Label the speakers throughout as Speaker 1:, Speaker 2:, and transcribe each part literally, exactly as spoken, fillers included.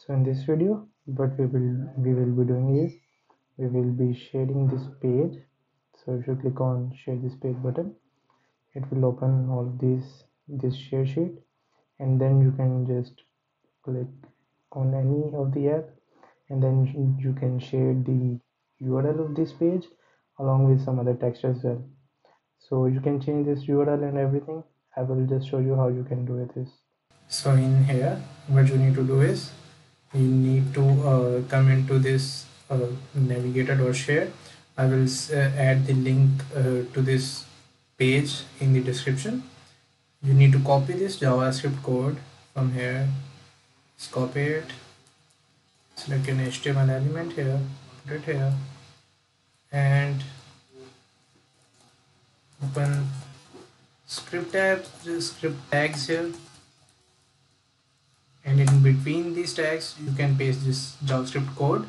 Speaker 1: So in this video, what we will we will be doing is we will be sharing this page. So if you click on share this page button, it will open all these this share sheet, and then you can just click on any of the app, and then you can share the U R L of this page along with some other text as well. So you can change this U R L and everything. I will just show you how you can do this. So in here, what you need to do is you need to uh, come into this uh, navigator or share. I will uh, add the link uh, to this page in the description. You need to copy this JavaScript code from here. Just copy it, select an H T M L element here, put it here, and open script tab, script tags here, and in between these tags you can paste this JavaScript code.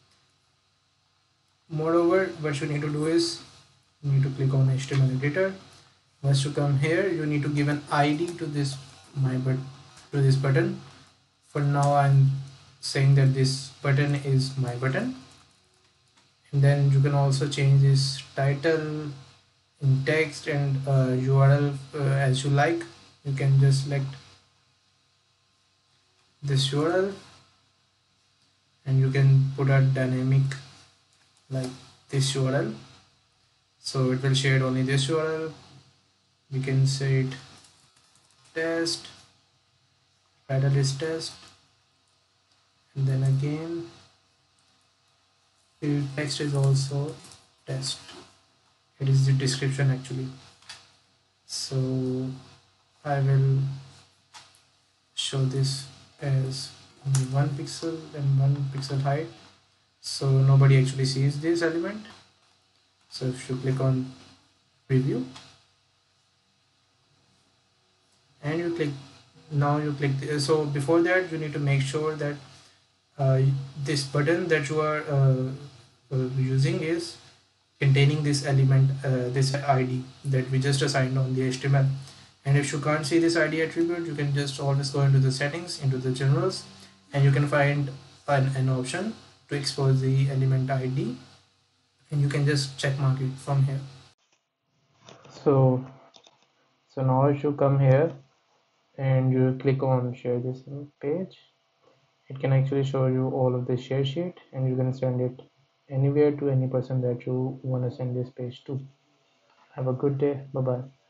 Speaker 1: Moreover, what you need to do is you need to click on H T M L editor. Once you come here, you need to give an I D to this my but to this button. For now, I'm saying that this button is my button, and then you can also change this title in text and uh, U R L uh, as you like. You can just select this U R L, and you can put a dynamic like this U R L, so it will share only this U R L. We can say it test, title is test, and then again the text is also test. It is the description actually. So I will show this as only one pixel and one pixel height, so nobody actually sees this element. So if you click on preview and you click, now you click the, so before that you need to make sure that uh, this button that you are uh, uh, using is containing this element, uh, this I D that we just assigned on the H T M L. And if you can't see this I D attribute, you can just always go into the settings, into the generals, and you can find an, an option to expose the element I D, and you can just check mark it from here. So so now if you come here and you click on share this page, it can actually show you all of the share sheet, and you can send it anywhere to any person that you want to send this page to. Have a good day. Bye bye.